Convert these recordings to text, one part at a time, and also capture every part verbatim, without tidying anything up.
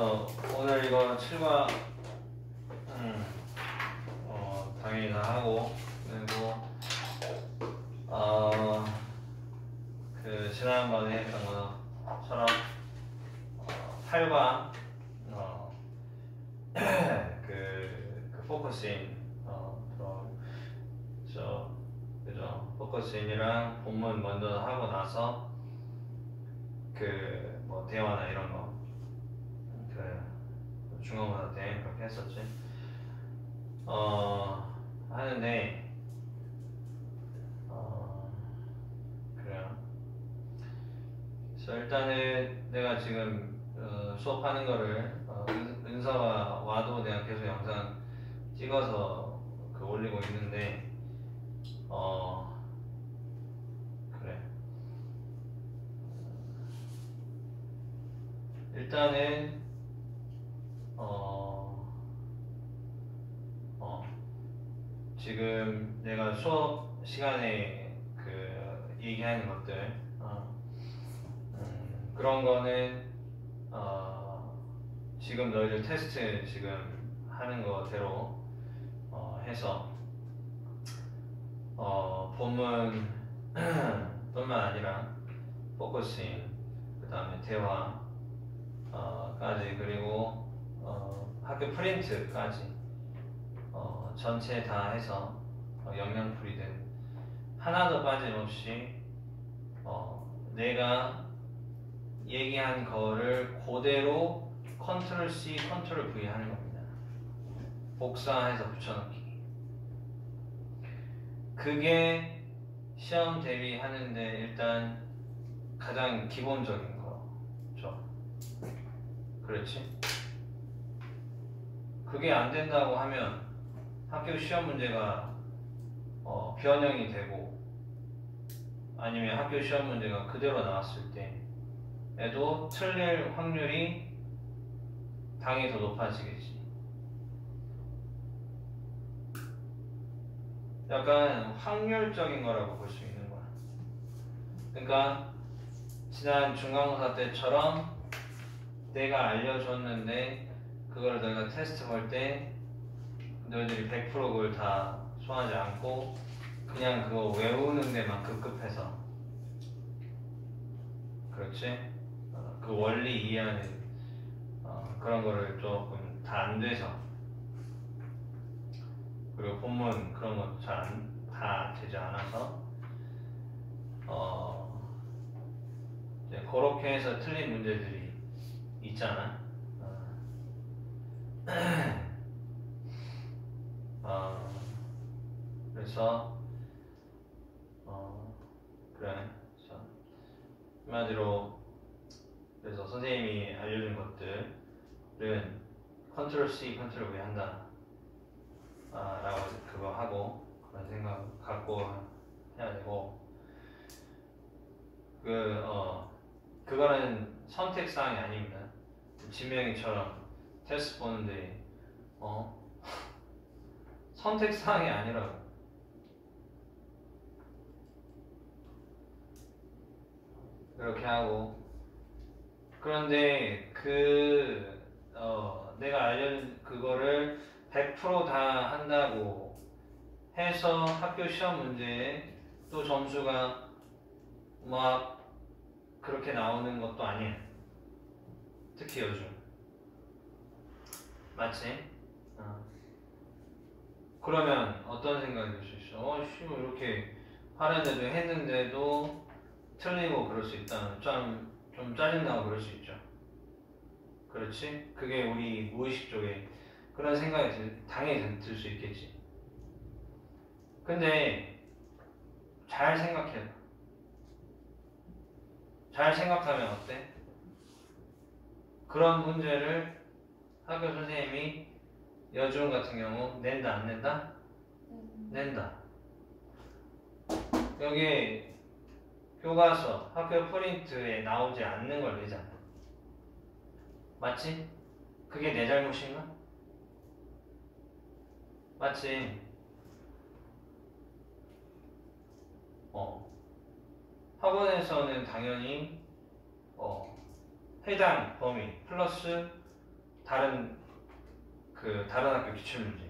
그래서 오늘 이거 칠과 음, 어, 당연히 다 하고, 그리고 어, 그 지난번에 했던 것처럼 어, 팔과 어, 그, 그 포커싱 어, 저, 그죠? 포커싱이랑 본문 먼저 하고 나서 그 뭐 대화나 이런 거 그 중간고사 때 그렇게 했었지. 어 하는데 어 그래요. 그래서 일단은 내가 지금 어, 수업하는 거를 어, 은, 은서가 와도 내가 계속 영상 찍어서 그 올리고 있는데 어 그래. 일단은 어, 어, 지금 내가 수업 시간에 그 얘기하는 것들 어, 음, 그런 거는 어, 지금 너희들 테스트 지금 하는 거대로 어, 해서 어, 본문 뿐만 아니라 포커싱 그 다음에 대화 어, 까지 그리고 어, 학교 프린트까지 어, 전체 다 해서 어, 영양풀이든 하나도 빠짐없이 어, 내가 얘기한 거를 그대로 컨트롤 C, 컨트롤 V 하는 겁니다. 복사해서 붙여넣기. 그게 시험 대비하는데 일단 가장 기본적인 거죠. 그렇지? 그게 안 된다고 하면 학교 시험 문제가 어, 변형이 되고 아니면 학교 시험 문제가 그대로 나왔을 때에도 틀릴 확률이 당연히 더 높아지겠지. 약간 확률적인 거라고 볼 수 있는 거야. 그러니까 지난 중간고사 때처럼 내가 알려줬는데 그걸 너희가 테스트 볼 때 너희들이 백 퍼센트 그걸 다 소화하지 않고 그냥 그거 외우는 데만 급급해서 그렇지? 어, 그 원리 이해하는 어, 그런 거를 조금 다 안 돼서 그리고 본문 그런 거 잘 다 되지 않아서 어 이제 그렇게 해서 틀린 문제들이 있잖아. 어. 어, 그래서 어 그래. 그래서 한마디로 그래서 선생님이 알려준 것들은 컨트롤 C, 컨트롤 V 한다. 아, 라고 그거 하고 그런 생각 갖고 해야 되고 그 어 그거는 선택사항이 아닙니다. 진명이처럼 테스트 보는데 어 선택사항이 아니라고. 그렇게 하고 그런데 그 어 내가 알려준 그거를 백 퍼센트 다 한다고 해서 학교 시험 문제에 또 점수가 막 그렇게 나오는 것도 아니야. 특히 요즘. 맞지? 어. 그러면 어떤 생각이 들 수 있어? 어, 씨, 이렇게 하려는데도 했는데도 틀리고 그럴 수 있다. 좀, 좀 짜증나고 그럴 수 있죠. 그렇지? 그게 우리 무의식 쪽에 그런 생각이 들, 당연히 들 수 있겠지. 근데 잘 생각해봐. 잘 생각하면 어때? 그런 문제를 학교 선생님이 여중 같은 경우 낸다 안 낸다? 음. 낸다. 여기 교과서 학교 프린트에 나오지 않는 걸 내잖아. 맞지? 그게 내 잘못인가? 맞지? 어. 학원에서는 당연히 어, 해당 범위 플러스 다른 그 다른 학교 기출문제.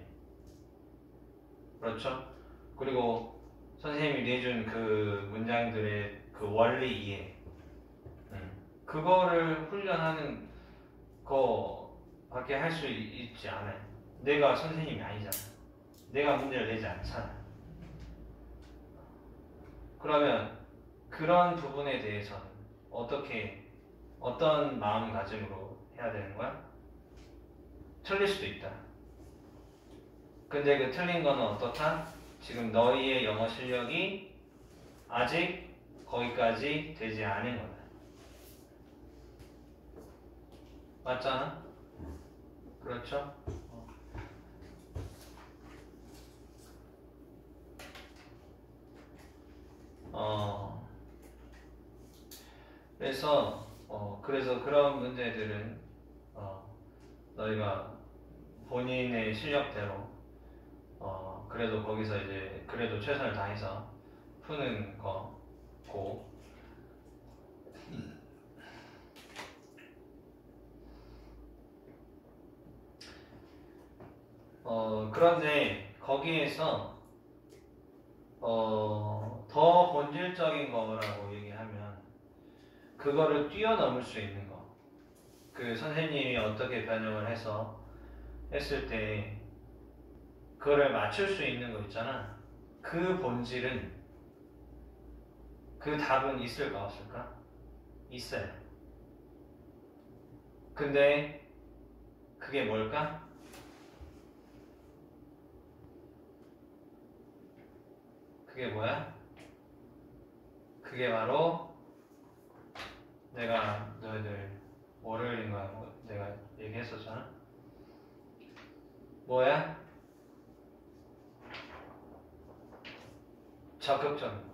그렇죠? 그리고 선생님이 내준 그 문장들의 그 원리 이해. 음. 그거를 훈련하는 거밖에 할 수 있지 않아요. 내가 선생님이 아니잖아. 내가 문제를 내지 않잖아. 그러면 그런 부분에 대해서는 어떻게 어떤 마음가짐으로 해야 되는 거야? 틀릴 수도 있다. 근데 그 틀린 거는 어떻다? 지금 너희의 영어 실력이 아직 거기까지 되지 않은 거다. 맞잖아? 그렇죠? 어, 그래서, 어, 그래서 그런 문제들은, 어, 너희가 본인의 실력대로, 어, 그래도 거기서 이제, 그래도 최선을 다해서 푸는 거고, 어, 그런데 거기에서, 어, 더 본질적인 거라고 얘기하면, 그거를 뛰어넘을 수 있는 거. 그 선생님이 어떻게 변형을 해서 했을 때, 그거를 맞출 수 있는 거 있잖아. 그 본질은, 그 답은 있을까 없을까? 있어요. 근데 그게 뭘까? 그게 뭐야? 그게 바로 내가 너희들 월요일인가 뭐 내가 얘기했었잖아. 뭐야? 적극적인 거.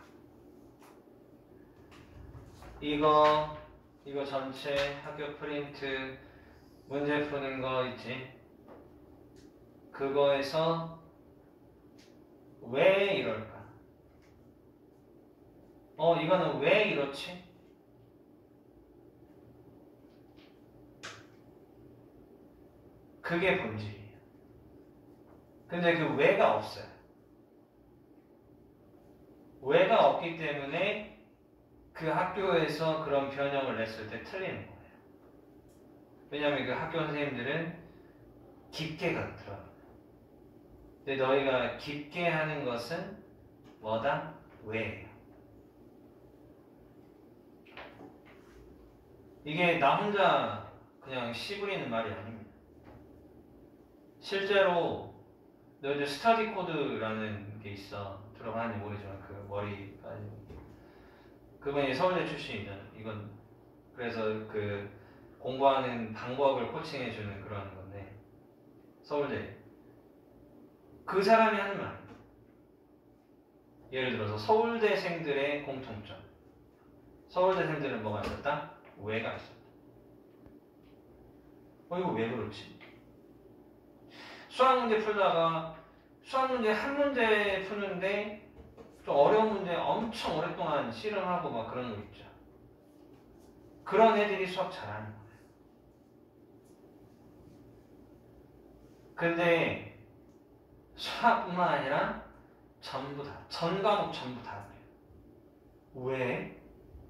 이거 이거 전체 학교 프린트 문제 푸는 거 있지? 그거에서 왜 이럴까? 어, 이거는 왜 이렇지? 그게 본질이에요. 근데 그 왜가 없어요. 왜가 없기 때문에 그 학교에서 그런 변형을 냈을 때 틀리는 거예요. 왜냐하면 그 학교 선생님들은 깊게 들어갑니다. 근데 너희가 깊게 하는 것은 뭐다? 왜예요. 이게 나 혼자 그냥 씨부리는 말이 아닙니다. 실제로 너희들 스터디 코드라는 게 있어. 들어가는지 모르지만 그 머리가 그분이 서울대 출신이잖아. 이건 그래서 그 공부하는 방법을 코칭해주는 그런 건데 서울대 그 사람이 하는 말. 예를 들어서 서울대생들의 공통점. 서울대생들은 뭐가 있었다? 왜가 있었다. 어 이거 왜 그렇지? 수학 문제 풀다가 수학 문제 한 문제 푸는데 좀 어려운 문제 엄청 오랫동안 씨름하고 막 그런 거 있죠. 그런 애들이 수학 잘하는 거예요. 근데 수학뿐만 아니라 전부 다, 전 과목 전부 다 그래요. 왜?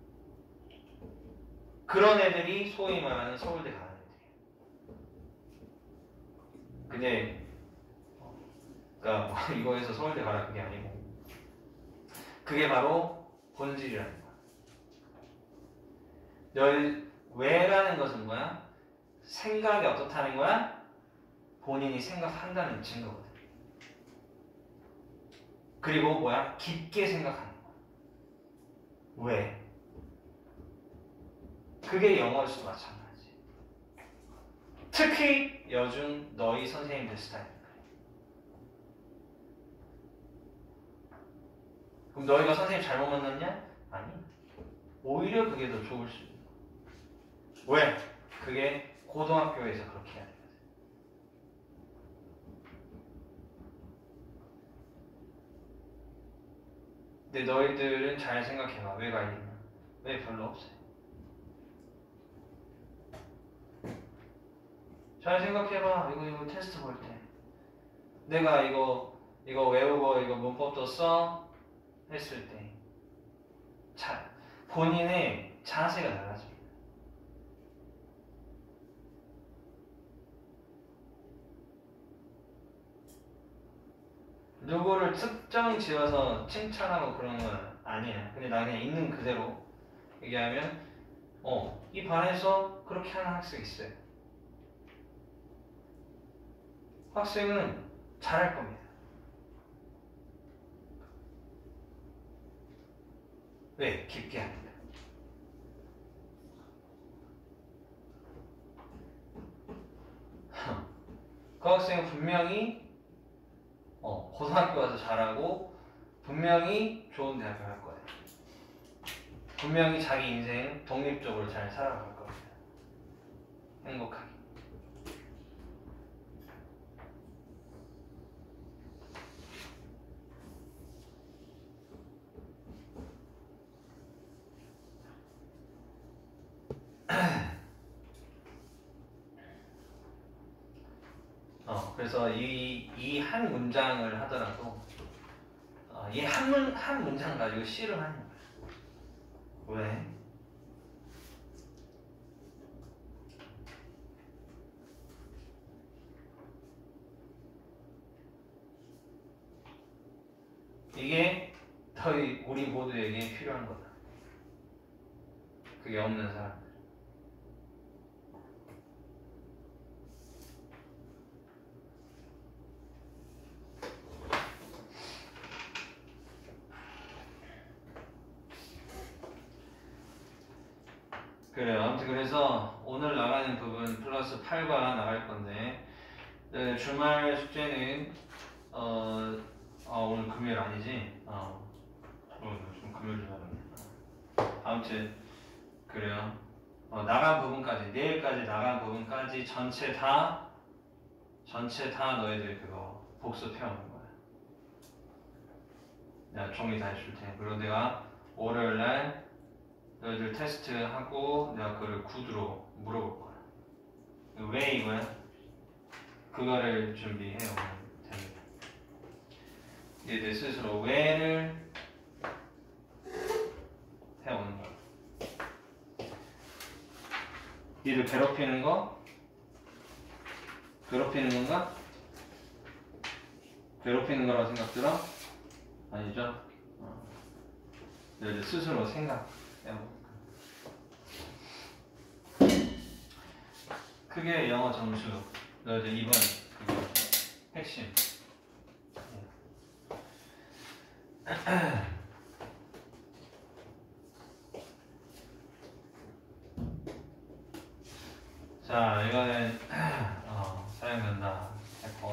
그런 애들이 소위 말하는 서울대 가는 애들이에요. 근데 그러니까 뭐 이거에서 서울대 가라 그게 아니고 그게 바로 본질이라는 거야. 널 왜라는 것은 뭐야? 생각이 어떻다는 거야? 본인이 생각한다는 증거거든. 그리고 뭐야? 깊게 생각하는 거야. 왜? 그게 영어에서도 마찬가지. 특히 요즘 너희 선생님들 스타일이야. 그럼 너희가 선생님 잘못 만났냐? 아니. 오히려 그게 더 좋을 수 있는 거야. 왜? 그게 고등학교에서 그렇게 해야 되거든. 근데 너희들은 잘 생각해봐. 왜가 있나? 왜 별로 없어요? 잘 생각해봐. 이거 이거 테스트 볼 때 내가 이거 이거 외우고 이거 문법도 써 했을 때 자, 본인의 자세가 달라집니다. 누구를 특정 지어서 칭찬하고 그런 건 아니야. 근데 나 그냥 있는 그대로 얘기하면 어, 이 반에서 그렇게 하는 학생이 있어요. 학생은 잘할 겁니다. 왜? 깊게 합니다. 그 학생은 분명히 어, 고등학교 가서 잘하고 분명히 좋은 대학을 갈 거예요. 분명히 자기 인생 독립적으로 잘 살아갈 겁니다. 행복하게. 어, 그래서 이, 이 한 문장을 하더라도 어, 이 한 문, 한 문장 가지고 씨를 하는 거예요. 왜? 이게 더 우리 모두에게 필요한 거다. 그게 없는 사람. 그래요. 아무튼 그래서 오늘 나가는 부분 플러스 팔과 나갈 건데 네, 주말 숙제는 어, 어 오늘 금요일 아니지? 어, 오늘 좀 금요일 줄 알았네. 아무튼 그래요. 어, 나간 부분까지 내일까지 나간 부분까지 전체 다 전체 다 너희들 그거 복습해오는 거야. 내가 종이 다 해줄 테니까. 그리고 내가 월요일날 너희들 테스트하고 내가 그걸 구두로 물어볼 거야. 왜 이거야? 그거를 준비해 오면 됩니다. 얘들 스스로 왜를 해오는 거야. 얘들 괴롭히는 거? 괴롭히는 건가? 괴롭히는 거라고 생각 들어? 아니죠? 어. 너희들 스스로 생각해보고 크게 영어 점수 너희들 이번 그거 핵심 자 이거는 어, 사용된다 했고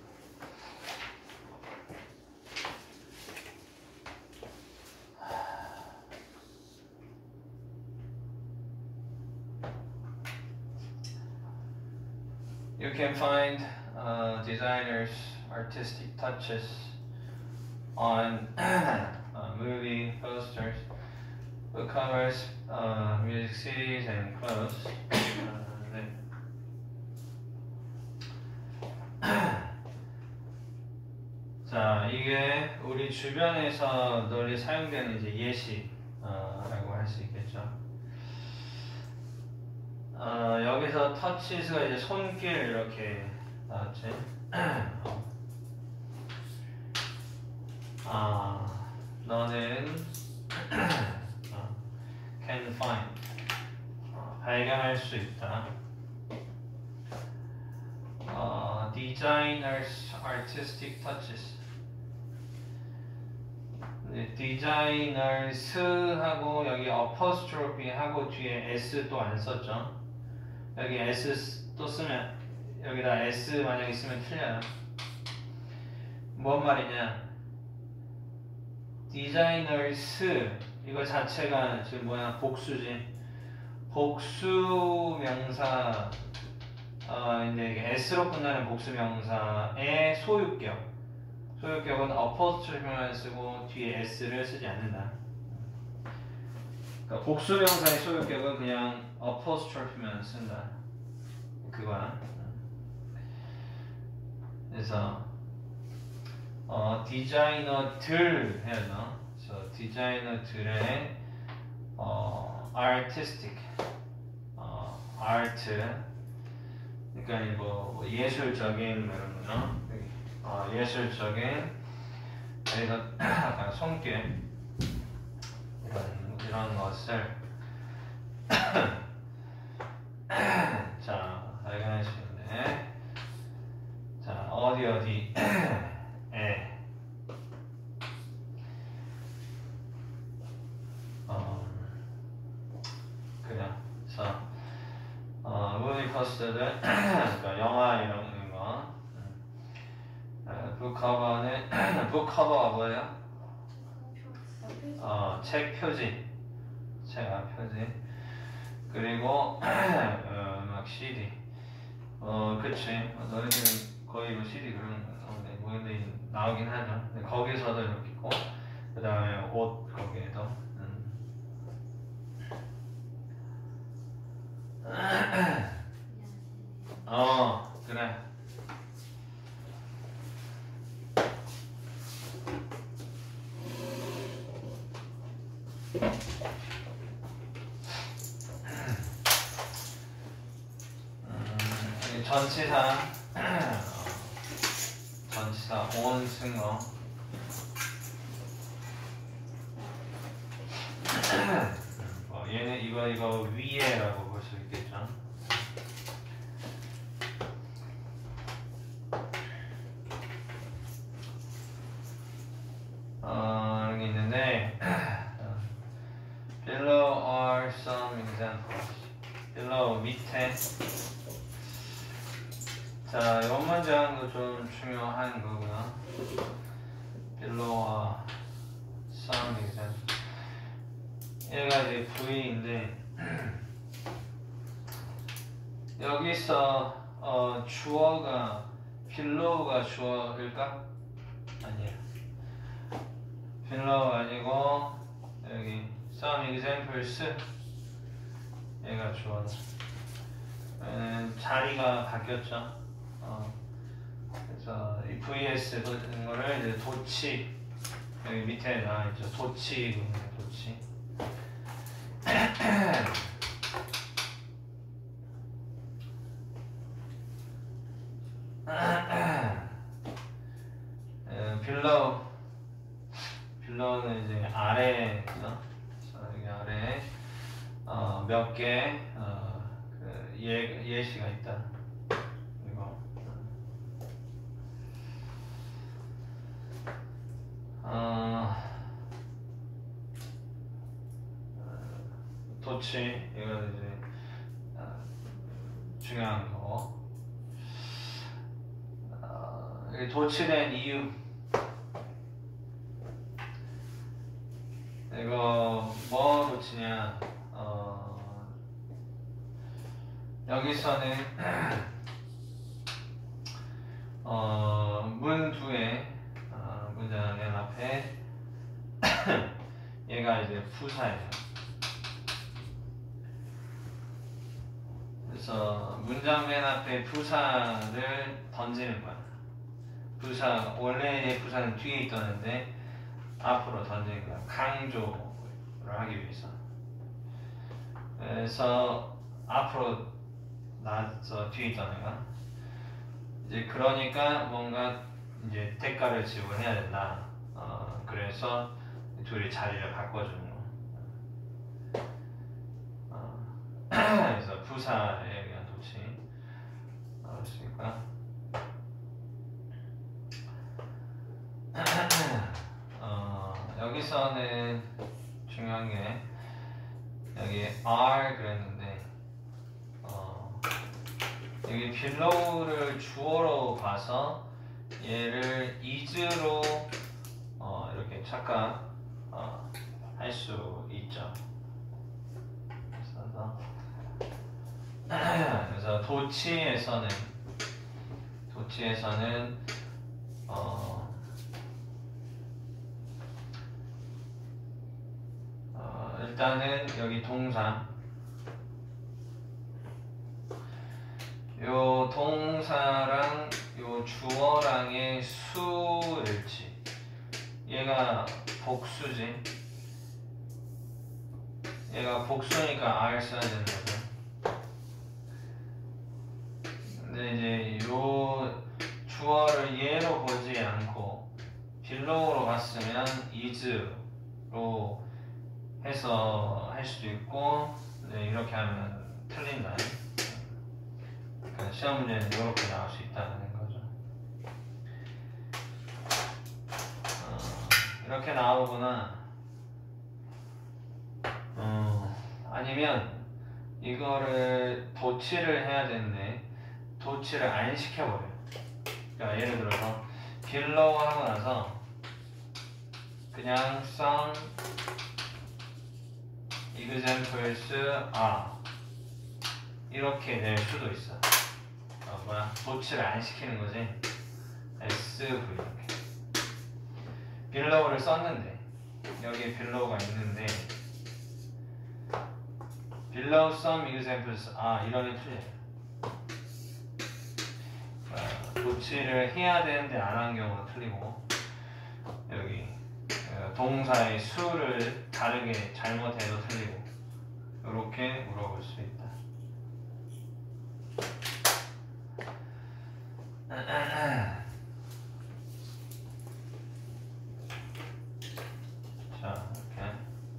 You can find uh, designers' artistic touches on uh, movie posters, book covers, uh, music C Ds, and clothes. uh, 네. 자, 이게 우리 주변에서 널리 사용되는 이제 예시라고 할 수 있겠죠. 어, 여기서 터치스가 이제 손길 이렇게 나왔지. 아, 너는 어, can find 어, 발견할 수 있다. 어, designers artistic touches. designers 하고 여기 apostrophe 하고 뒤에 s 또 안 썼죠. 여기 S 또 쓰면 여기다 S 만약 있으면 틀려요. 뭔 말이냐? designers 이거 자체가 지금 뭐야? 복수지. 복수 명사 어, 근데 이게 S로 끝나는 복수 명사의 소유격. 소유격은 apostrophe만 쓰고 뒤에 S를 쓰지 않는다. 그러니까 복수 명사의 소유격은 그냥 apostrophe만 쓴다. 그거야. 그래서 어, 디자이너들 해야죠. 그래서 디자이너들의 어, artistic, 어, art, 그러니까 이거 뭐 예술적인 뭐 이런 거죠. 어, 예술적인 그래서 약간 손길 이런 이런 것을 자 발견하시는데 자 어디 어디 에 어, 그냥 그래서 어, 무비 포스터들 그러니까 영화 이런 거 어, 북 커버는 북 커버가 뭐예요? 어, 책 표지 책 앞 표지 그리고 어, 음악 씨디 어 그치 너희들은 거의 뭐 씨디 그런 건데 뭐 근데 나오긴 하죠. 근데 거기서도 이렇게 있고 그 다음에 옷 거기에도 음. 어 그래 음, 전치사 전치사 온 승어 어, 얘는 이거 이거 위에라고 볼 수 있겠죠. 어, 여기 있는데 below are some examples. below 밑에 자, 이 문장도 좀 중요한 거고요. below are some examples. 얘가 이제 부위인데 여기서 어, 주어가 below가 주어일까? 아니에요. below 아니고 여기 some examples 얘가 주어다. 음, 자리가 바뀌었죠. 어, 그래서 이 vs 같은 거를 이제 도치 여기 밑에 나와 있죠. 도치 도치. below below는 이제 아래죠. 여기 아래에 어, 몇 개 어, 그 예, 예시가 있다. 이거 어, 도치 이거 이제 어, 중요한 거. 어, 도치된 이유 이거 뭐 도치냐? 어, 여기서는 어, 문 두에 어, 문장 맨 앞에 얘가 이제 부사예요. 그래서 문장 맨 앞에 부사를 던지는 거야. 부사 원래의 부사는 뒤에 있었는데 앞으로 던지는 거야. 강조를 하기 위해서. 그래서 앞으로 나서 뒤에 있다는 거야. 이제 그러니까 뭔가 이제 대가를 지불해야 된다. 어, 그래서 둘이 자리를 바꿔주는 거. 어, 그래서 부사에 의한 도치 나올 수 있고요. 어, 여기서는 중요한 게 여기 are 그랬는데 어, 여기 below를 주어로 봐서 얘를 is로 어, 이렇게 착각 어, 할 수 있죠. 그래서, 그래서 도치에서는 도치에서는 어, 어, 일단은 여기 동사 요 동사랑 요 주어랑의 수일치. 얘가 복수지. 얘가 복수니까 R 써야 되는 거죠. 근데 이제 요 주어를 얘로 보지 않고 belong으로 갔으면 is로 해서 할 수도 있고, 네, 이렇게 하면 틀린다. 그러니까 시험 문제는 이렇게 나올 수 있다는 거죠. 어, 이렇게 나오거나, 어, 아니면 이거를 도치를 해야 되는데 도치를 안 시켜버려요. 그러니까 예를 들어서 below 하고 나서 그냥 some examples are 이렇게 낼 수도 있어. 어, 뭐야? 도치를 안 시키는 거지. 에스브이 이렇게. below를 썼는데 여기에 below가 있는데 below some examples are 이러면 틀려요. 도치를 해야 되는데 안 한 경우가 틀리고, 여기 동사의 수를 다르게 잘못해도 틀리고, 이렇게 물어볼 수 있다. 자, 이렇게.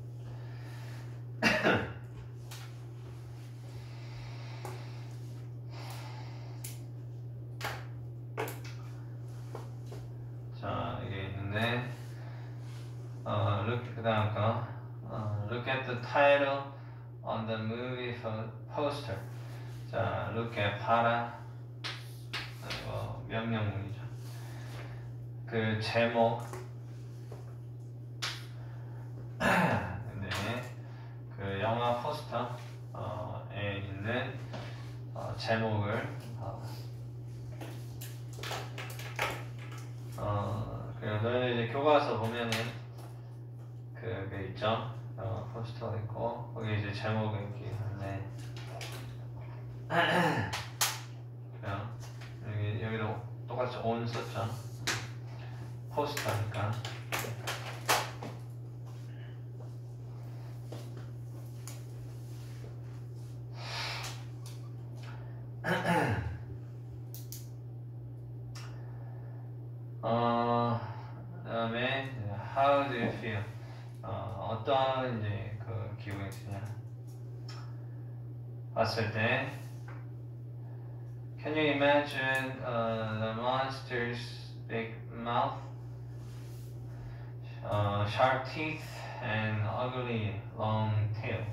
자, 이게 있는데, 어, look, 그 다음 거, 어, look at the title on the movie poster. 자, look at, 봐라. 이거 명령문이죠. 그 제목. 근데 그 영화 포스터에 어, 있는 어, 제목을 어, 어, 그리고 너희들 이제 교과서 보면은 그게 있죠. 어, 포스터가 있고 거기 이제 제목이 이렇게 있는데 여기 여기도 똑같이 on 썼죠. 포스터니까. 어, 그다음에 how do you feel? 어, 어떠한 이제 그 기분이 드냐? 봤을 때, can you imagine uh, the monster's big mouth, uh, sharp teeth, and ugly long tail?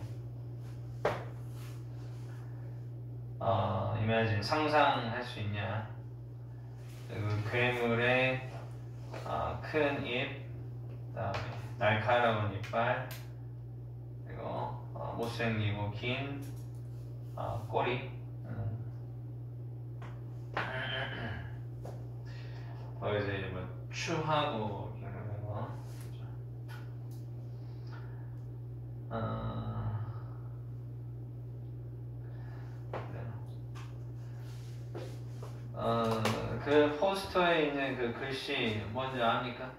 어, imagine 상상할 수 있냐? 그 괴물의 어, 큰 입, 그다음에 날카로운 이빨, 그리고 어, 못생기고 긴 어, 꼬리. 음. 거기서 이제 뭐 추하고 이런 거. 어, 어, 그 포스터에 있는 그 글씨 뭔지 아십니까?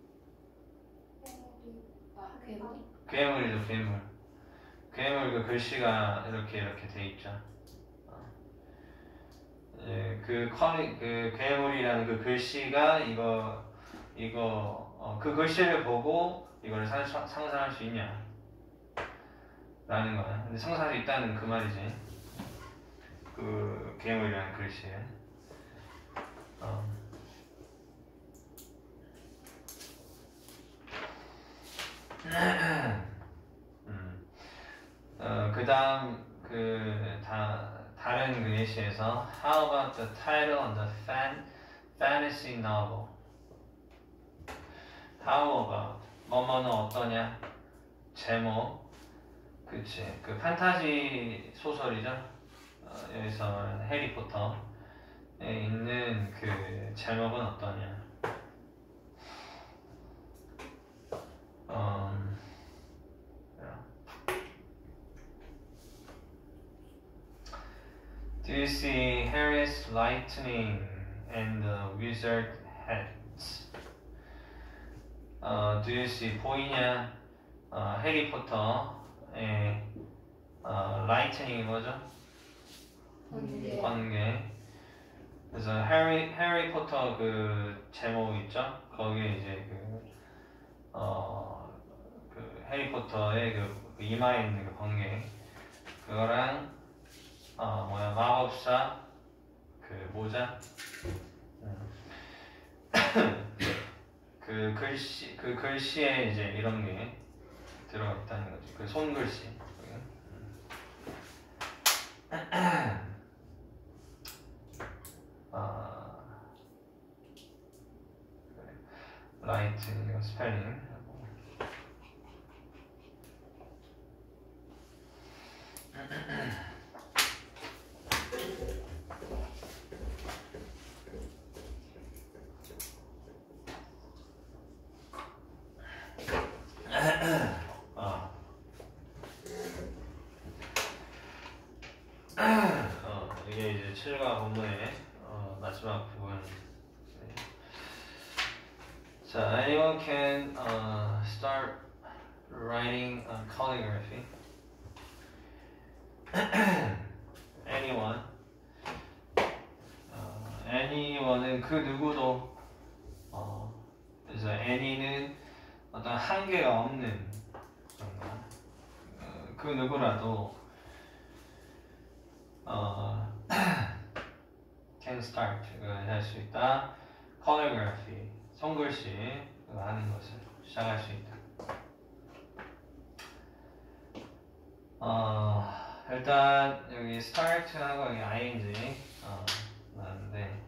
괴물이? 괴물이죠, 괴물. 괴물 그 글씨가 이렇게 이렇게 돼 있죠. 어. 예, 그 커리 그 괴물이라는 그 글씨가 이거 이거 어, 그 글씨를 보고 이걸 상, 상상할 수 있냐? 라는 거야. 근데 상상할 수 있다는 그 말이지. 그 괴물이라는 글씨에. 어. 음. 어, 그 다음 그 다, 다른 그 예시에서 How about the title on the fan, fantasy novel? How about 뭐뭐는 어떠냐? 제목. 그치. 그 판타지 소설이죠. 어, 여기서 말하는 해리포터에 있는 그 제목은 어떠냐? 음, Do you see Harry's lightning and the wizard hats? 어, do you see 보이냐? 어, 해리포터의 어, lightning이 뭐죠? 번개. 번개. 그래서 해리 해리포터 그 제목 있죠? 거기에 이제 그 어, 그 해리포터의 그 이마에 있는 그 번개 그거랑 어 뭐야 마법사 그 모자 음. 그 글씨 그 글씨에 이제 이런 게 들어가 있다는 거지. 그 손글씨. 아 그래. 라이트 이거 스펠링. 어. 어, 이게 이제 칠과 본문의 어, 마지막 부분. 네. 자, anyone can uh, start writing uh, calligraphy. anyone. 어, anyone은 그 누구도. 어, 그래서 any는 어떤 한계가 없는 건가. 어, 그 누구라도 어, can start 할 수 있다. calligraphy 손글씨 하는 것을 시작할 수 있다. 어, 일단 여기 start하고 여기 ing 어, 나왔는데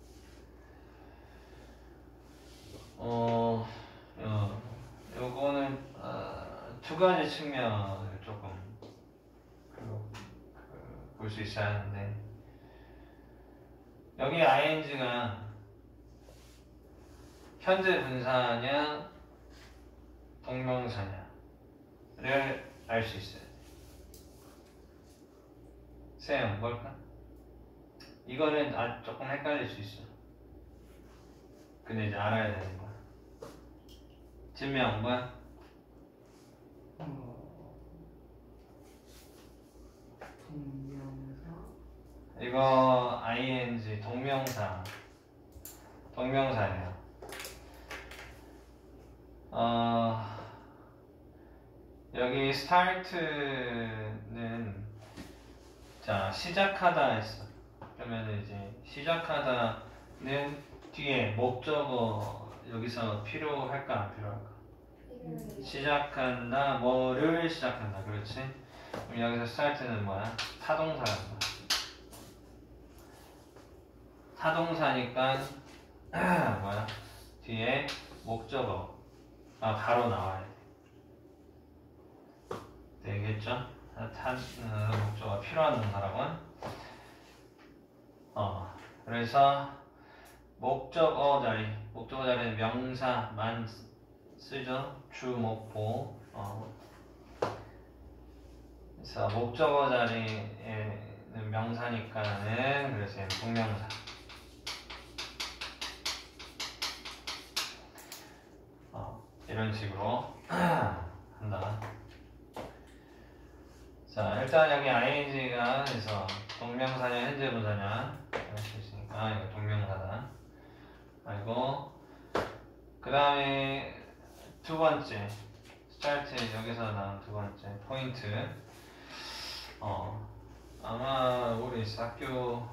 어, 어 요거는 어, 두 가지 측면을 조금 그, 그, 볼 수 있어야 하는데 여기 ing가 현재 분사냐 동명사냐를 알 수 있어요. 쌤 뭘까? 이거는 아, 조금 헷갈릴 수 있어. 근데 이제 알아야 되는 거야. 증명 뭐야? 어, 동명사. 이거 ing 동명사 동명사예요. 어, 여기 start는 자 시작하다 했어. 그러면 이제 시작하다는 뒤에 목적어 여기서 필요할까 안 필요할까? 음. 시작한다 뭐를 시작한다 그렇지? 그럼 여기서 start는 뭐야? 타동사란 거야. 타동사니까 뭐야? 뒤에 목적어 아 바로 나와야 돼. 되겠죠? 탄 어, 목적어가 필요한 동사라고. 어 그래서 목적어 자리 목적어 자리는 명사만 쓰죠. 주, 목, 보. 어. 그래서 목적어 자리에는 명사니까는 그래서 얘는 동명사. 어, 이런 식으로 한다. 자, 일단 여기 ing가 해서 동명사냐 현재 분사냐 할 수 있으니까 이거 동명사다. 그리고 그 다음에 두 번째 start 여기서 나온 두 번째 포인트. 어 아마 우리 학교에서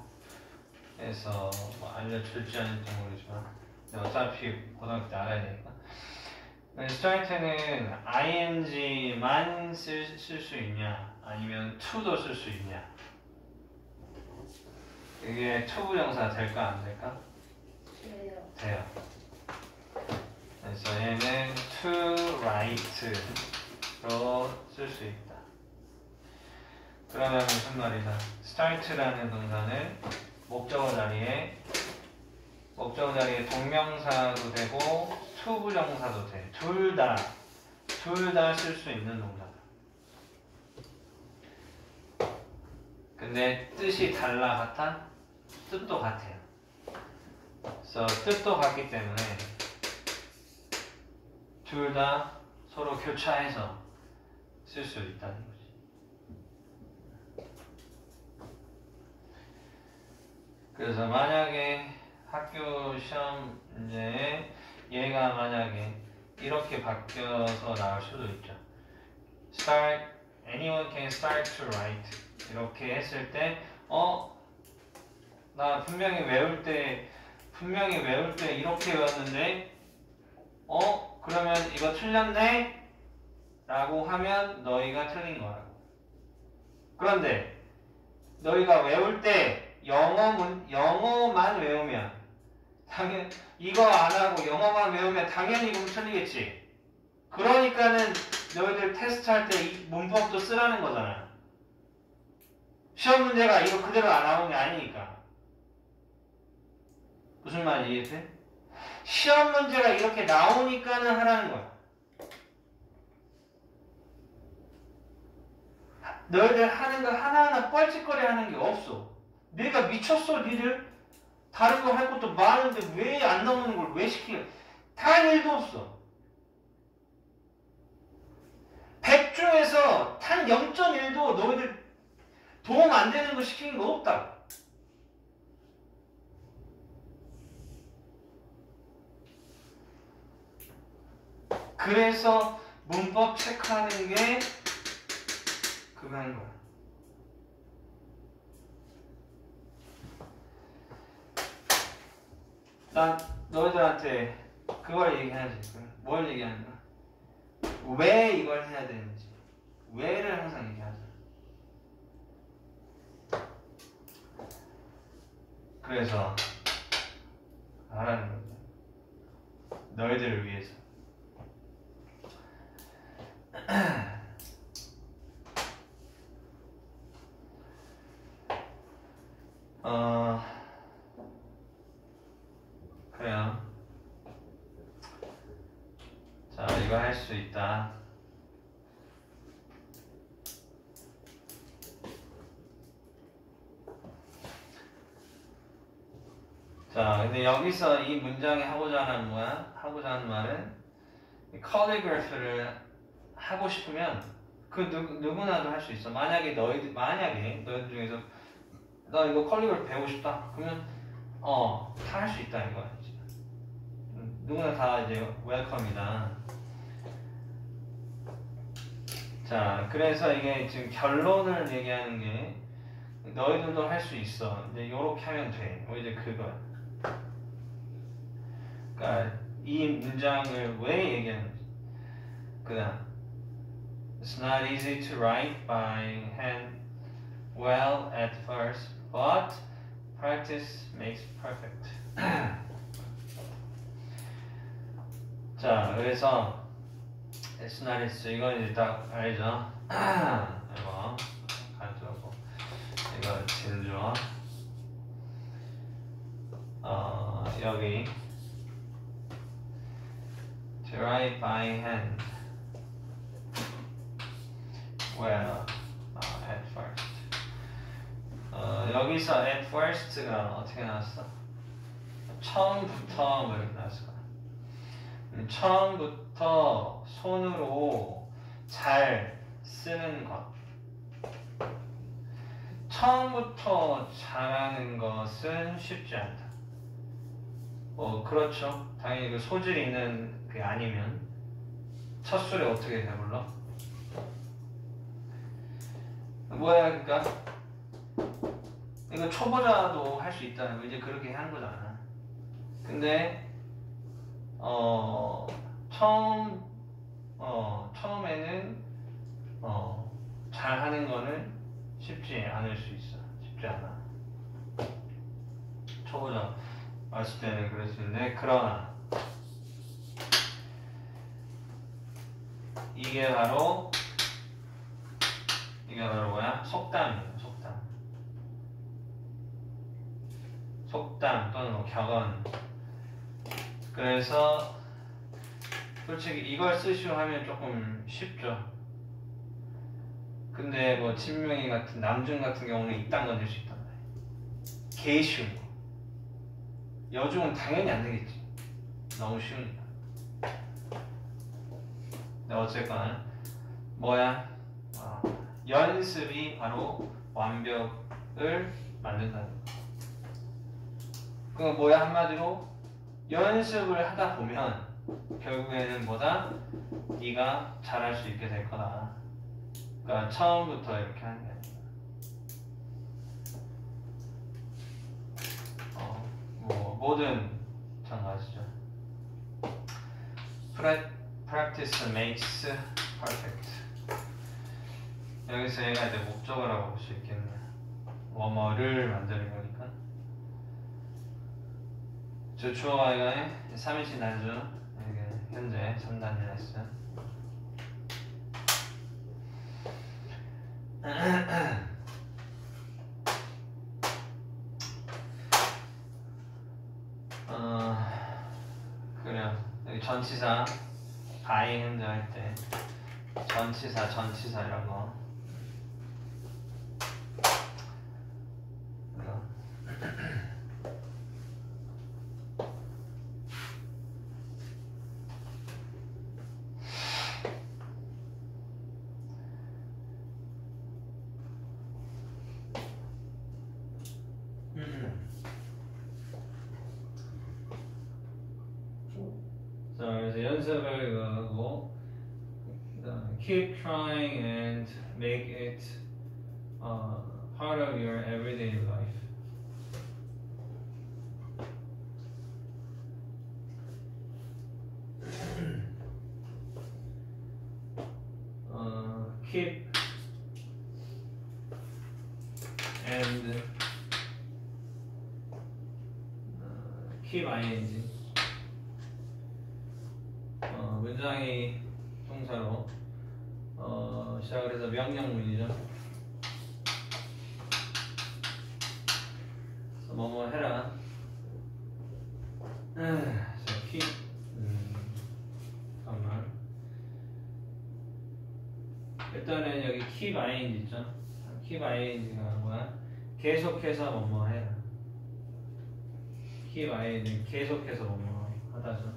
뭐 알려줄지 아닐지 모르지만 어차피 고등학교 때 알아야 되니까. start는 ing만 쓸 수 있냐 아니면 to도 쓸 수 있냐. 이게 투부정사 될까 안 될까? 돼요. 돼요. 그래서 얘는 to write로 쓸 수 있다. 그러면 무슨 말이다? start라는 동사는 목적어 자리에 목적어 자리에 동명사도 되고 투부정사도 돼. 둘 다, 둘 다 쓸 수 있는 동사다. 그 근데 뜻이 달라 같아? 뜻도 같아요. 그래서 뜻도 같기 때문에 둘 다 서로 교차해서 쓸 수 있다는 거지. 그래서 만약에 학교 시험 문제에 얘가 만약에 이렇게 바뀌어서 나올 수도 있죠. Start, anyone can start to write. 이렇게 했을 때, 어, 나 분명히 외울 때, 분명히 외울 때 이렇게 외웠는데, 어, 그러면 이거 틀렸네? 라고 하면 너희가 틀린 거라고. 그런데 너희가 외울 때 영어 문, 영어만 외우면 당연 이거 안 하고 영어만 외우면 당연히 이거 틀리겠지. 그러니까는 너희들 테스트 할 때 이 문법도 쓰라는 거잖아. 시험 문제가 이거 그대로 안 나오는 게 아니니까. 무슨 말인지 이해돼? 시험 문제가 이렇게 나오니까는 하라는 거야. 너희들 하는 거 하나하나 뻘짓거리 하는 게 없어. 내가 미쳤어 니들? 다른 거 할 것도 많은데 왜 안 나오는 걸 왜 시키냐? 다 일도 없어. 백 중에서 단 영 점 일도 너희들 도움 안 되는 거 시키는 거 없다. 그래서 문법 체크하는 게 그거 하는 거야. 난 너희들한테 그걸 얘기해야지. 뭘 얘기하는 거야? 왜 이걸 해야 되는지. 왜를 항상 얘기하자. 그래서 하라는 겁니다. 너희들을 위해서. 어, 그래요. 자, 이거 할 수 있다. 자, 근데 여기서 이 문장에 하고자 하는 뭐야? 하고자 하는 말은 컬리그래피를 하고 싶으면 그 누, 누구나도 할 수 있어. 만약에 너희들 만약에 너희들 중에서 나 이거 컬리그래피 배우고 싶다. 그러면 어, 다 할 수 있다 이거야. 누구나 다 이제 웰컴이다. 자, 그래서 이게 지금 결론을 얘기하는 게 너희들도 할 수 있어. 이제 요렇게 하면 돼. 뭐 이제 그거야. 그러니까 이 문장을 왜 얘기하는지. 그다음 It's not easy to write by hand well at first, but practice makes perfect. 자, 그래서 It's not easy. 이건 이제 딱 알죠? 이거 가져오고 이거 진조. 어, 여기 To write by hand well uh, at first. 어, 여기서 at first가 어떻게 나왔어? 처음부터 뭐 이렇게 나왔을 거야. 처음부터 손으로 잘 쓰는 것. 처음부터 잘하는 것은 쉽지 않다. 어, 그렇죠. 당연히 그 소질 있는 게 아니면 첫 술에 어떻게 해불러? 뭐야, 그러니까 이거 초보자도 할 수 있다는 거 이제 그렇게 하는 거잖아. 근데 어 처음 어 처음에는 어 잘하는 거는 쉽지 않을 수 있어. 쉽지 않아. 초보자 왔을 때는 그럴 수 있는데 그러나 이게 바로 이게 바로 뭐야? 속담이에요. 속담. 속담 또는 뭐 격언. 그래서 솔직히 이걸 쓰시오 하면 조금 쉽죠. 근데 뭐 진명이 같은 남중 같은 경우는 이딴 건질 수 있단 말이야. 개 쉬운 거. 여중은 당연히 안 되겠지. 너무 쉬우니까. 근데 어쨌거나 뭐야? 어, 연습이 바로 완벽을 만든다는 거. 그 뭐야 한마디로 연습을 하다 보면 결국에는 뭐다? 네가 잘할 수 있게 될 거다. 그러니까 처음부터 이렇게 하는 게 아니라 어, 뭐 뭐든 마찬가지죠. Practice makes perfect. 여기서 얘가 이제 목적어라고 볼 수 있겠네. 뭐뭐를 만드는 거니까. 저 주어가 이거에 삼 인칭 단수. 이게 현재 삼 단위 레슨. 어, 그래요. 여기 전치사 가행 현재 할 때 전치사, 전치사 이런 거. 자, 그래서 연습을 이거 하고 keep trying and make it uh, part of your everyday life. uh, keep and uh, keep ing 어, 문장이 동사로 어, 시작을 해서 명령문이죠. 그래서 뭐뭐 해라. 자, keep 음, 잠깐만. 일단은 여기 keep ing 있죠. keep ing가 뭐야? 계속해서 뭐뭐 해라. keep ing 계속해서 뭐뭐 하다죠.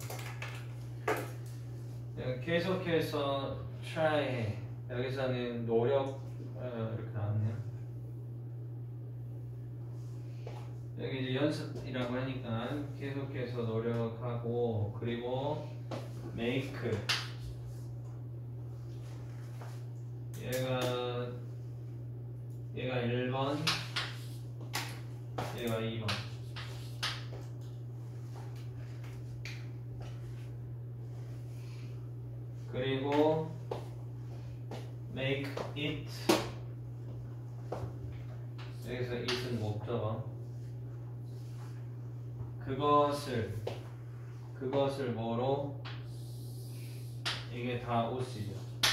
계속해서 try 해. 여기서는 노력 어, 이렇게 나왔네요. 여기 이제 연습이라고 하니까 계속해서 노력하고 그리고 make 얘가 얘가 일 번 얘가 이 번 그리고 make it 여기서 it은 목적어 그것을 그것을 뭐로 이게 다 옷이죠.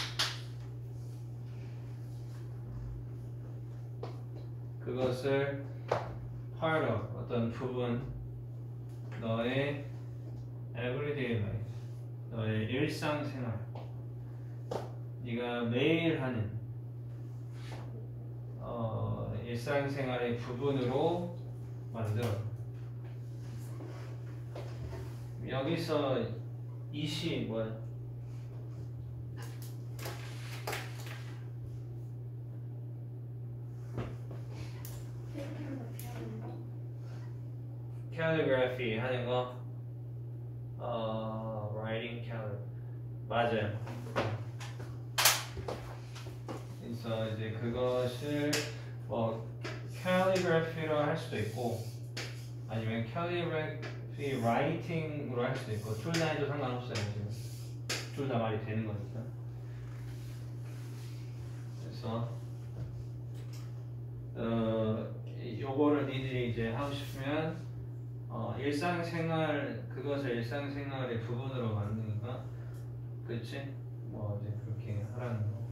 그것을 part of 어떤 부분 너의 everyday life 너의 일상생활 네가 매일 하는 어, 일상생활의 부분으로 만들어. 여기서 이시 뭐야? calligraphy 하는 거 어, writing calligraphy 맞아요. 그래서 이제 그것을 뭐 calligraphy로 할 수도 있고 아니면 calligraphy writing으로 할 수도 있고 둘 다 해도 상관없어요. 지금 둘 다 말이 되는 거니까. 그래서 어, 요거를 니들이 이제 하고 싶으면 어, 일상생활 그것을 일상생활의 부분으로 만드니까 그렇지? 뭐 이제 그렇게 하라는 거.